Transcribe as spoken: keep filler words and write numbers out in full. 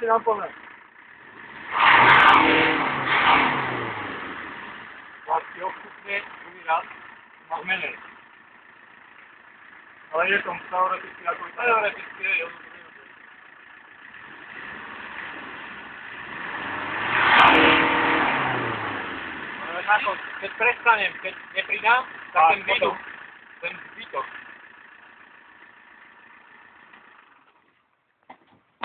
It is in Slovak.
si nám plné. Vlastne ochutne, druhý raz, má menej. Ale je tom teoreticky ako... Teoreticky je, jo. Ale ako, keď prestanem, keď nepridám, tak ten výduch, ten zbytok